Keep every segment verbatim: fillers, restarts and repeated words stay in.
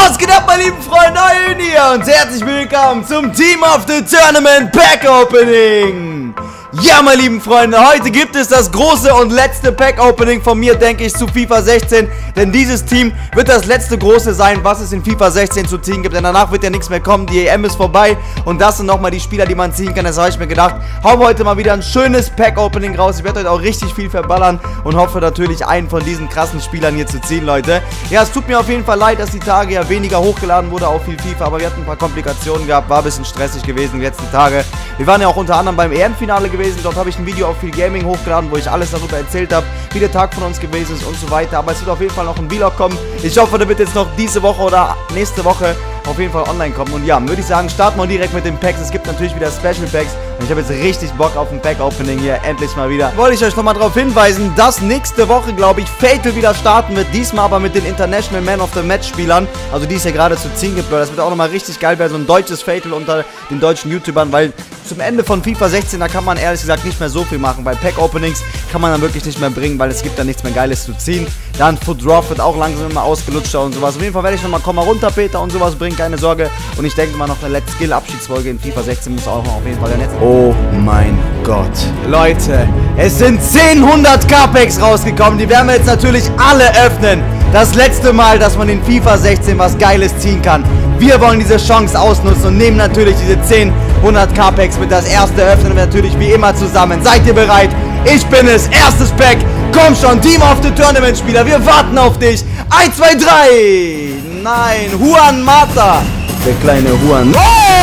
Was geht ab, meine lieben Freunde, Eulen hier und herzlich willkommen zum Team of the Tournament Pack Opening. Ja, meine lieben Freunde, heute gibt es das große und letzte Pack-Opening von mir, denke ich, zu FIFA sechzehn. Denn dieses Team wird das letzte große sein, was es in FIFA sechzehn zu ziehen gibt. Denn danach wird ja nichts mehr kommen, die E M ist vorbei. Und das sind nochmal die Spieler, die man ziehen kann. Das habe ich mir gedacht, hauen wir heute mal wieder ein schönes Pack-Opening raus. Ich werde heute auch richtig viel verballern und hoffe natürlich, einen von diesen krassen Spielern hier zu ziehen, Leute. Ja, es tut mir auf jeden Fall leid, dass die Tage ja weniger hochgeladen wurde auf viel FIFA. Aber wir hatten ein paar Komplikationen gehabt, war ein bisschen stressig gewesen die letzten Tage. Wir waren ja auch unter anderem beim E M-Finale gewesen. Dort habe ich ein Video auf viel Gaming hochgeladen, wo ich alles darüber erzählt habe, wie der Tag von uns gewesen ist und so weiter. Aber es wird auf jeden Fall noch ein Vlog kommen. Ich hoffe, der wird jetzt noch diese Woche oder nächste Woche auf jeden Fall online kommen. Und ja, würde ich sagen, starten wir direkt mit den Packs. Es gibt natürlich wieder Special Packs. Und ich habe jetzt richtig Bock auf ein Pack-Opening hier. Endlich mal wieder. Wollte ich euch nochmal darauf hinweisen, dass nächste Woche, glaube ich, Fatal wieder starten wird. Diesmal aber mit den International Man of the Match Spielern. Also die es ja gerade zu ziehen gibt. Das wird auch nochmal richtig geil werden. So ein deutsches Fatal unter den deutschen YouTubern. Weil zum Ende von FIFA sechzehn, da kann man ehrlich gesagt nicht mehr so viel machen. Bei Pack-Openings kann man dann wirklich nicht mehr bringen, weil es gibt dann nichts mehr Geiles zu ziehen. Dann Foot Drop wird auch langsam immer ausgelutschter und sowas. Auf jeden Fall werde ich nochmal komm mal runter, Peter und sowas bringen, keine Sorge. Und ich denke mal noch eine Let's Skill Abschiedsfolge in FIFA sechzehn muss auch noch auf jeden Fall der Netz. Oh mein Gott. Leute, es sind zehn hundert K Packs rausgekommen. Die werden wir jetzt natürlich alle öffnen. Das letzte Mal, dass man in FIFA sechzehn was Geiles ziehen kann. Wir wollen diese Chance ausnutzen und nehmen natürlich diese zehn hundert K Packs mit. Das erste öffnen wir natürlich wie immer zusammen. Seid ihr bereit? Ich bin es. Erstes Pack. Komm schon, Team of the Tournament Spieler. Wir warten auf dich. eins, zwei, drei. Nein, Juan Mata. Der kleine Juan.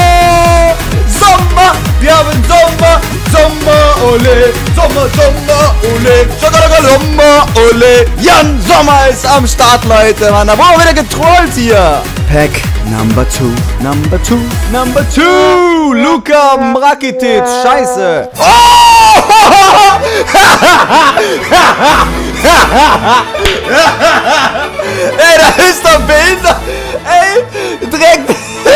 Oh! Sommer. Wir haben Sommer. Sommer, ole. Sommer, Sommer, ole. Sommer, ole. Jan Sommer ist am Start, Leute. Mann, da wurden wir wieder getrollt hier. Pack Number two, Number two, Number two. Luka Mrakitic. Scheiße. Oh! Ey, das ist doch behindert. Ey, direkt.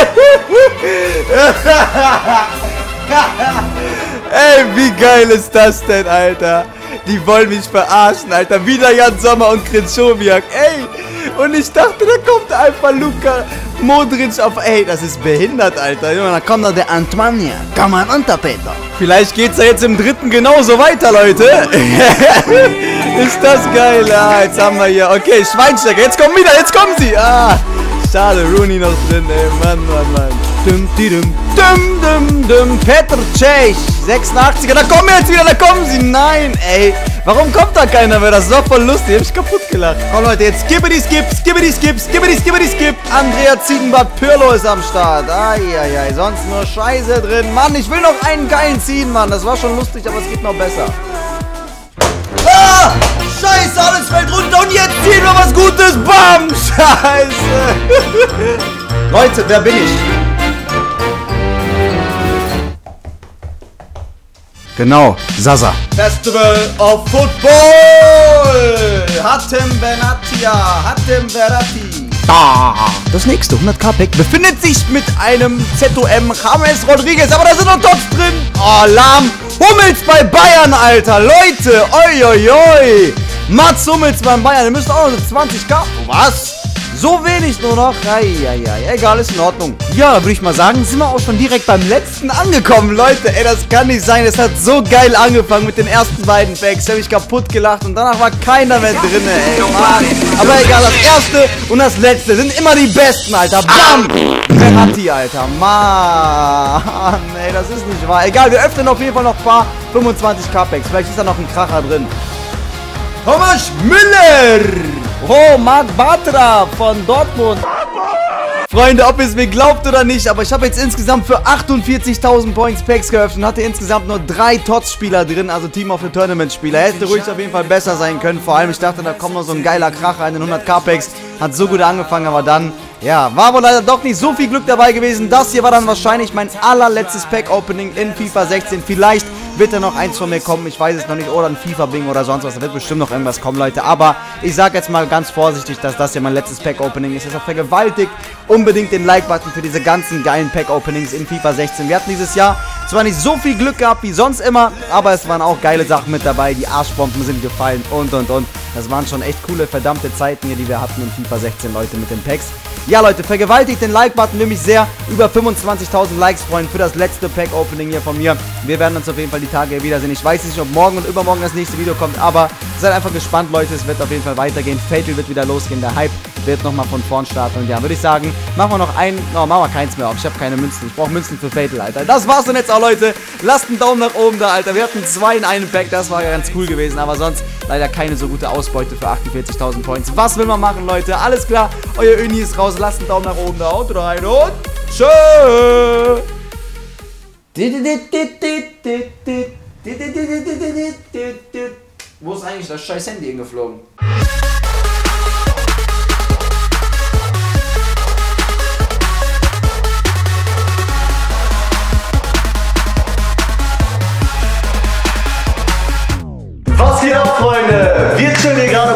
Ey, wie geil ist das denn, Alter? Die wollen mich verarschen, Alter. Wieder Jan Sommer und Krzysztofiak. Ey, und ich dachte, da kommt einfach Luka Modric auf. Ey, das ist behindert, Alter. Und dann kommt noch der Antoine. Komm mal runter, Peter. Vielleicht geht's ja jetzt im dritten genauso weiter, Leute. Ist das geil? Ah, jetzt haben wir hier. Okay, Schweinsteiger. Jetzt kommen wieder. Jetzt kommen sie. Ah, schade. Rooney noch drin, ey. Mann, Mann, Mann. Dum, dum, dum, dum, dum. Petr Cech. sechsundachtziger. Da kommen wir jetzt wieder. Da kommen sie. Nein, ey. Warum kommt da keiner mehr? Das ist doch voll lustig. Hab ich kaputt gelacht. Komm, Leute, jetzt skippity skip, skippity skip, skippity skippity skip. Andrea Ziegenbart Pirlo ist am Start. Eieiei, sonst nur Scheiße drin. Mann, ich will noch einen geilen ziehen, Mann. Das war schon lustig, aber es geht noch besser. Ah! Scheiße, alles fällt runter und jetzt ziehen wir was Gutes. Bam! Scheiße. Leute, wer bin ich? Genau, Zaza. Festival of Football! Hatem Benatia, Hatem Verratti. Ah, das nächste hundert K Pack befindet sich mit einem Z O M James Rodriguez, aber da sind noch Tops drin. Oh, lahm. Hummels bei Bayern, Alter. Leute, oi, oi, oi. Mats Hummels beim Bayern, ihr müsst auch noch zwanzig K. Was? So wenig nur noch? Eieiei, egal, ist in Ordnung. Ja, würde ich mal sagen, sind wir auch schon direkt beim letzten angekommen, Leute. Ey, das kann nicht sein. Es hat so geil angefangen mit den ersten beiden Packs. Ich habe mich kaputt gelacht und danach war keiner mehr drin, ey. Mann. Aber egal, das erste und das letzte sind immer die besten, Alter. Bam! Verratti, Alter. Mann, ey, das ist nicht wahr. Egal, wir öffnen auf jeden Fall noch ein paar fünfundzwanzig K Packs. Vielleicht ist da noch ein Kracher drin. Thomas Müller! Oh, Marc Bartra von Dortmund. Freunde, ob ihr es mir glaubt oder nicht, aber ich habe jetzt insgesamt für achtundvierzigtausend Points Packs geöffnet und hatte insgesamt nur drei T O T S-Spieler drin, also Team of the Tournament Spieler. Hätte ruhig auf jeden Fall besser sein können. Vor allem, ich dachte, da kommt noch so ein geiler Kracher in den hundert K Packs. Hat so gut angefangen, aber dann, ja, war wohl leider doch nicht so viel Glück dabei gewesen. Das hier war dann wahrscheinlich mein allerletztes Pack-Opening in FIFA sechzehn. Vielleicht wird da noch eins von mir kommen, ich weiß es noch nicht, oder ein FIFA-Bing oder sonst was, da wird bestimmt noch irgendwas kommen, Leute, aber ich sage jetzt mal ganz vorsichtig, dass das hier mein letztes Pack-Opening ist, ist auch vergewaltigt, unbedingt den Like-Button für diese ganzen geilen Pack-Openings in FIFA sechzehn, wir hatten dieses Jahr Zwar nicht so viel Glück gehabt wie sonst immer, aber es waren auch geile Sachen mit dabei. Die Arschbomben sind gefallen und und und. Das waren schon echt coole, verdammte Zeiten hier, die wir hatten in FIFA sechzehn, Leute, mit den Packs. Ja, Leute, vergewaltigt den Like-Button nämlich sehr. Über fünfundzwanzigtausend Likes, Freunde, für das letzte Pack-Opening hier von mir. Wir werden uns auf jeden Fall die Tage wiedersehen. Ich weiß nicht, ob morgen und übermorgen das nächste Video kommt, aber seid einfach gespannt, Leute. Es wird auf jeden Fall weitergehen. Fatal wird wieder losgehen. Der Hype wird nochmal von vorn starten. Und ja, würde ich sagen, machen wir noch einen. Oh, machen wir keins mehr auf. Ich habe keine Münzen. Ich brauche Münzen für Fatal, Alter. Das war's dann jetzt auch, Leute. Lasst einen Daumen nach oben da, Alter. Wir hatten zwei in einem Pack. Das war ja ganz cool gewesen. Aber sonst leider keine so gute Ausbeute für achtundvierzigtausend Points. Was will man machen, Leute? Alles klar. Euer Öni ist raus. Lasst einen Daumen nach oben da. Haut rein und tschö. Wo ist eigentlich das scheiß Handy hingeflogen? Was geht ab, Freunde? Wir chillen hier gerade